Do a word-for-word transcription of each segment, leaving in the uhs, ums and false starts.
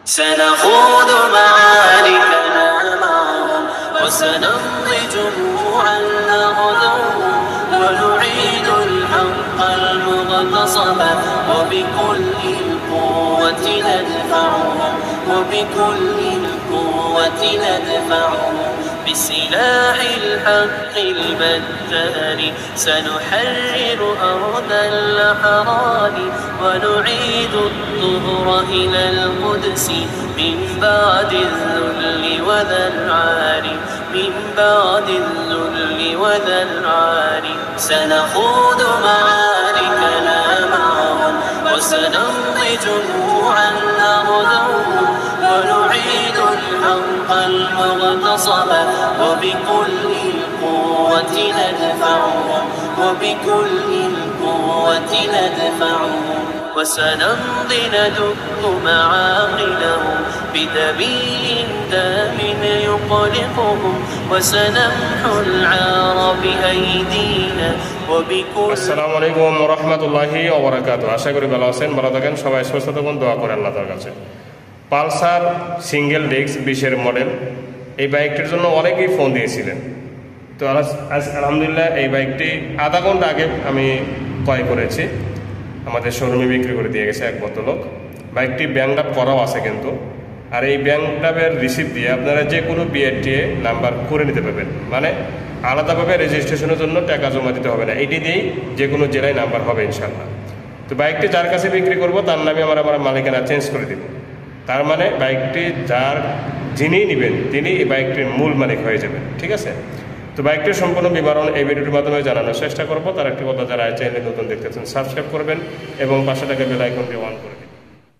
سنخوض معاركنا معهم وسنمضي جموعا نغدوهم ونعيد الحق المغتصب وبكل القوة ندفعهم وبكل القوة ندفعهم بسلاح الحق المجان سنحرر أرض الأحرار ونعيد الطهر إلى القدس من بعد الذل وذا العار من بعد الذل وذا العار سنخوض معاركنا معهم وسنمضي جموعا نغدوهم ونعيد الحق المغتصب وبكل القوة ندفعهم وبكل القوة ندفعهم وسنمضي ندق معاقلهم بدمي دام يقلقهم وسنمحو العار بأيدينا وبكل السلام عليكم ورحمة الله وبركاته আশা করি ভালো আছেন ভালো থাকেন সবাই সুস্থ থাকুন দোয়া করে আল্লাহর কাছে পালসার সিঙ্গেল ডিস্ক বিশের মডেল এই বাইকটির জন্য অনেকেই ফোন দিয়েছিলেন তো আজ আলহামদুলিল্লাহ এই বাইকটি আধা ঘন্টা আগে আমি ক্রয় করেছি আমাদের শোরুমে বিক্রি করে দিয়ে গেছে এক ভদ্রলোক বাইকটি ব্যাংক আপ করাও আছে কিন্তু আর এই ব্যাংক আপের রিসিপ্ট দিয়ে আপনারা যে কোনো বিআরটিএ নাম্বার করে নিতে পারবেন মানে আলাদাভাবে রেজিস্ট্রেশনের জন্য টাকা জমা দিতে হবে না এটি দিয়েই যে কোনো জেলায় নাম্বার হবে ইনশাল্লাহ তো বাইকটি যার কাছে বিক্রি করব তার নামে আমরা আমার মালিকানা চেঞ্জ করে দেব তার মানে বাইকটি যার যিনি নেবেন তিনি এই বাইকটির মূল মালিক হয়ে যাবেন ঠিক আছে তো বাইকটির সম্পূর্ণ বিবরণ এই ভিডিওটির মাধ্যমে জানানোর চেষ্টা করব তার একটি কথা যারা চ্যানেলে নতুন দেখতেছেন সাবস্ক্রাইব করবেন এবং পাশে থাকা বেল আইকনটি অন করে দিন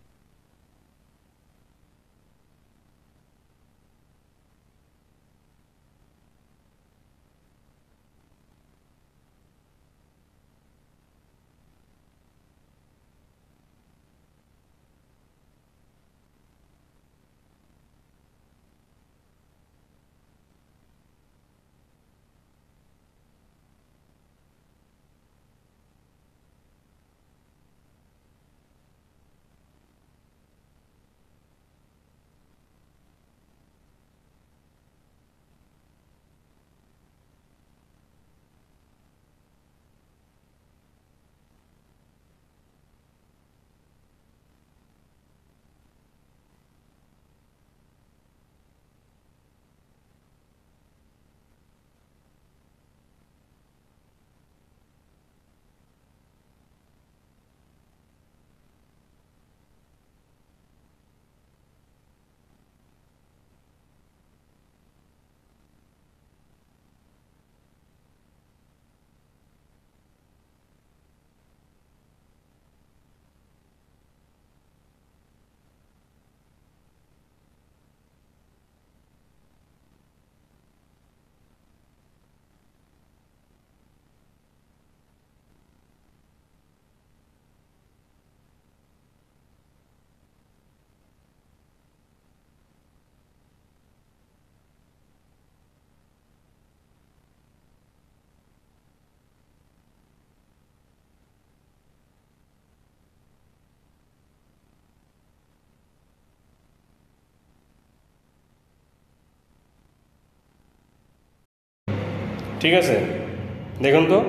ঠিক আছে দেখুন তো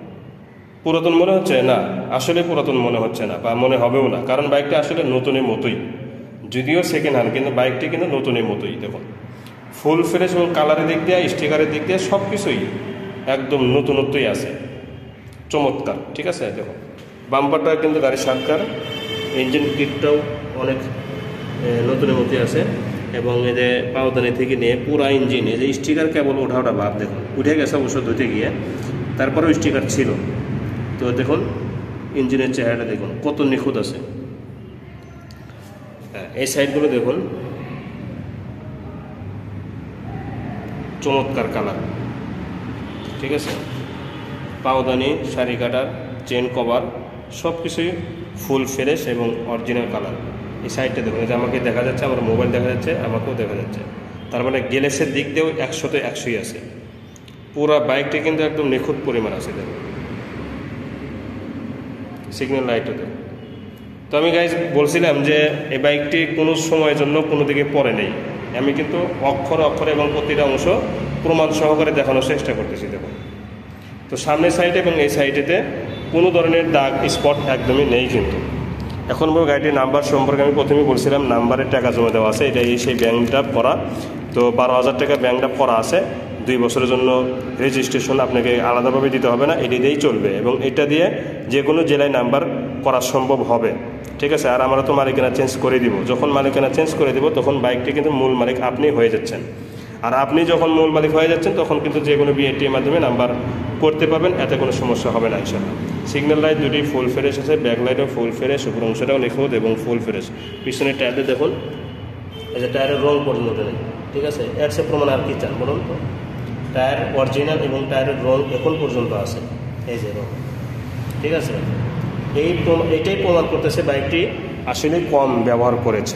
পুরাতন মনে হচ্ছে না আসলে পুরাতন মনে হচ্ছে না বা মনে হবেও না কারণ বাইকটা আসলে নতুনের মতোই যদিও সেকেন্ড হ্যান্ড কিন্তু বাইকটি কিন্তু নতুনের মতোই দেখুন ফুল ফ্রেশ এবং কালারের দিক দিয়ে স্টিকারের দিক দিয়ে সব কিছুই একদম নতুনত্বই আছে চমৎকার ঠিক আছে দেখুন বাম্পারটা কিন্তু গাড়ির সাতকার ইঞ্জিন কিটটাও অনেক নতুনের মতোই আছে এবং এই যে পাওদানি থেকে নিয়ে পুরা ইঞ্জিন এই যে স্টিকার কেবল ওঠা ওঠা ভাব দেখুন উঠে গেছে অবশ্য ধুতে গিয়ে তারপরেও স্টিকার ছিল তো দেখুন ইঞ্জিনের চেহারাটা দেখুন কত নিখুঁত আছে হ্যাঁ এই সাইডগুলো দেখুন চমৎকার কালার ঠিক আছে পাওদানি শাড়ি কাটার চেন কভার সব কিছুই ফুল ফ্রেশ এবং অরিজিনাল কালার এই সাইডটা দেখুন যে আমাকে দেখা যাচ্ছে আমার মোবাইল দেখা যাচ্ছে আমাকেও দেখা যাচ্ছে তার মানে গ্যালেক্সের দিক দিয়েও একশোতে একশোই আছে পুরো বাইকটি কিন্তু একদম নিখুঁত পরিমাণ আছে দেখুন সিগন্যাল লাইটও দেখুন তো আমি গাইজ বলছিলাম যে এই বাইকটি কোনো সময়ের জন্য কোনো দিকে পড়ে নেই, আমি কিন্তু অক্ষরে অক্ষরে এবং প্রতিটা অংশ প্রমাণ সহকারে দেখানোর চেষ্টা করতেছি। দেখুন, তো সামনের সাইডে এবং এই সাইডেতে কোনো ধরনের দাগ স্পট একদমই নেই। কিন্তু এখন বড় গাড়িটির নাম্বার সম্পর্কে আমি প্রথমেই বলছিলাম, নাম্বারের টাকা জমা দেওয়া আছে, এটা এই সেই ব্যাংকটা করা। তো বারো হাজার টাকা ব্যাংকটা করা আছে, দুই বছরের জন্য রেজিস্ট্রেশন আপনাকে আলাদাভাবে দিতে হবে না, এটি দিয়েই চলবে এবং এটা দিয়ে যে কোনো জেলায় নাম্বার করা সম্ভব হবে। ঠিক আছে, আর আমরা তো মালিকানা চেঞ্জ করে দিব। যখন মালিকানা চেঞ্জ করে দিব তখন বাইকটি কিন্তু মূল মালিক আপনি হয়ে যাচ্ছেন। আর আপনি যখন মূল মালিক হয়ে যাচ্ছেন তখন কিন্তু যে কোনো বিএটির মাধ্যমে নাম্বার করতে পারবেন, এতে কোনো সমস্যা হবে না ইনশাআল্লাহ। সিগন্যাল লাইট দুটি ফুল ফ্রেশ আছে, ব্যাক লাইটও ফুল ফ্রেশ, উপর অংশটাও নিখুঁত এবং ফুল ফ্রেশ। পিছনের টায়ারটা দেখুন, এই যে টায়ারের রং পর্যন্ত নেই। ঠিক আছে, এর সে প্রমাণ আর কি চান বলুন তো? টায়ার অরিজিনাল এবং টায়ারের রং এখন পর্যন্ত আছে, এই যে রং। ঠিক আছে, এই এইটাই প্রমাণ করতেছে বাইকটি আসলে কম ব্যবহার করেছে।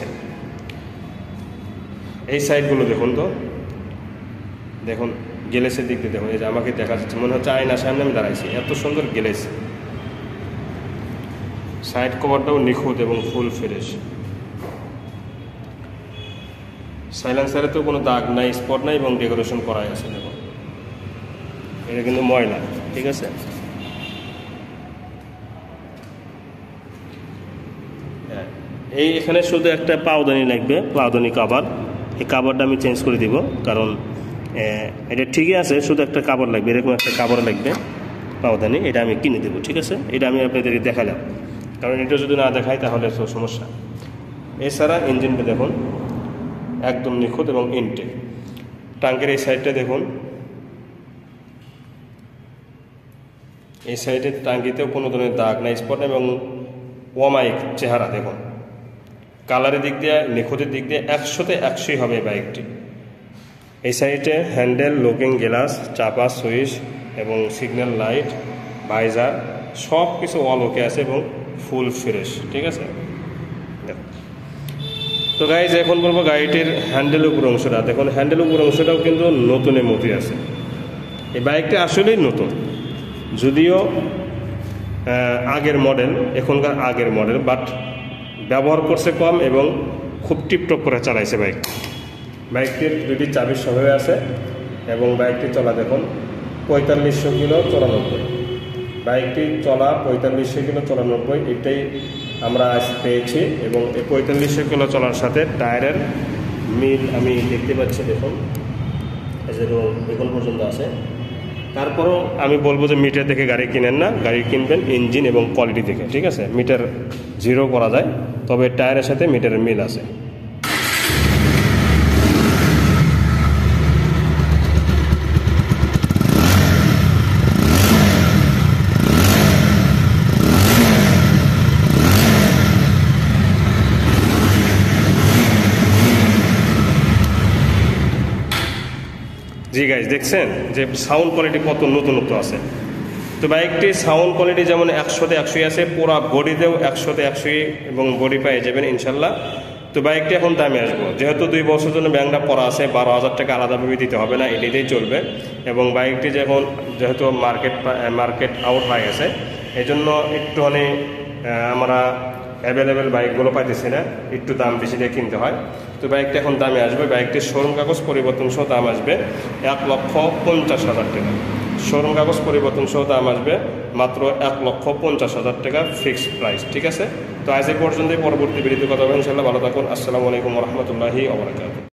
এই সাইডগুলো দেখুন তো, দেখুন গ্লেসের দিক দিয়ে দেখুন, এই যে আমাকে দেখা যাচ্ছে মনে হচ্ছে আয়নার সামনে আমি দাঁড়াইছি, এত সুন্দর গ্লেস। সাইড কভারটাও নিখুঁত এবং ফুল ফ্রেশ। সাইলেন্সারে তো কোনো দাগ নাই, স্পট নাই এবং ডেকোরেশন করাই আছে। দেখুন, এটা কিন্তু ময়লা। ঠিক আছে, এই এখানে শুধু একটা পাওদানি লাগবে, পাওদানি কাভার। এই কাভারটা আমি চেঞ্জ করে দিব, কারণ এটা ঠিকই আছে, শুধু একটা কাভার লাগবে, এরকম একটা কাভার লাগবে পাওদানি, এটা আমি কিনে দেবো। ঠিক আছে, এটা আমি আপনাদেরকে দেখালাম, কারণ এটা যদি না দেখাই তাহলে তো সমস্যা। এছাড়া ইঞ্জিনটা দেখুন একদম নিখুঁত এবং ইনটেক। ট্যাঙ্কের এই সাইডটা দেখুন, এই সাইডের ট্যাঙ্কিতেও কোনো ধরনের দাগ নাই, স্পট এবং ওয়ামাইক চেহারা দেখুন। কালারের দিক দিয়ে, নিখুঁতের দিক দিয়ে একশোতে একশোই হবে বাইকটি। এই সাইডে হ্যান্ডেল, লুকিং গ্লাস, চাপা সুইচ এবং সিগন্যাল লাইট, ভাইজার সব কিছু অল ওকে আছে এবং ফুল ফ্রেশ। ঠিক আছে, তো গাইজ এখন বলবো গাড়িটির হ্যান্ডেল উপর অংশটা দেখুন। হ্যান্ডেল উপর অংশটাও কিন্তু নতুনের মতোই আছে। এই বাইকটা আসলেই নতুন, যদিও আগের মডেল, এখনকার আগের মডেল, বাট ব্যবহার করছে কম এবং খুব টিপটপ করে চালাইছে বাইক। বাইকটির দুটি চাবির সহ আছে এবং বাইকটি চলা দেখুন পঁয়তাল্লিশশো কিলো চৌরানব্বই। বাইকটি চলা পঁয়তাল্লিশশো কিলো চৌরানব্বই, এটাই আমরা আজ পেয়েছি। এবং এই পঁয়তাল্লিশশো কিলো চলার সাথে টায়ারের মিল আমি দেখতে পাচ্ছি, দেখুন এখন পর্যন্ত আছে। তারপরও আমি বলবো যে মিটার দেখে গাড়ি কিনেন না, গাড়ি কিনবেন ইঞ্জিন এবং কোয়ালিটি দেখে। ঠিক আছে, মিটার জিরো করা যায়, তবে টায়ারের সাথে মিটারের মিল আছে। জি গাইজ, দেখছেন যে সাউন্ড কোয়ালিটি কত নতুনত্ব আছে। তো বাইকটি সাউন্ড কোয়ালিটি যেমন একশোতে একশোই আছে, পুরা বডিতেও একশোতে একশোই এবং বডি পেয়ে যাবেন ইনশাল্লাহ। তো বাইকটি এখন দামে আসবো, যেহেতু দুই বছর জন্য ব্যাংকটা পড়া আছে, বারো হাজার টাকা আলাদাভাবে দিতে হবে না, এটিতেই চলবে। এবং বাইকটি যখন যেহেতু মার্কেট মার্কেট আউট হয়ে গেছে, এই জন্য একটুখানি আমরা অ্যাভেলেবেল বাইকগুলো পাইতেছি না, একটু দাম বেশি দিয়ে কিনতে হয়। তো বাইকটা এখন দামে আসবে, বাইকটির শোরুম কাগজ পরিবর্তন সহ দাম আসবে এক লক্ষ পঞ্চাশ হাজার টাকা। শোরুম কাগজ পরিবর্তন সহ দাম আসবে মাত্র এক লক্ষ পঞ্চাশ হাজার টাকা ফিক্সড প্রাইস। ঠিক আছে, তো আজ এই পর্যন্তই, পরবর্তী ভিডিওতে কথা হবে ইনশাআল্লাহ। ভালো থাকুন, আসসালামু আলাইকুম ওয়া রাহমাতুল্লাহি ওয়া বারাকাতুহু।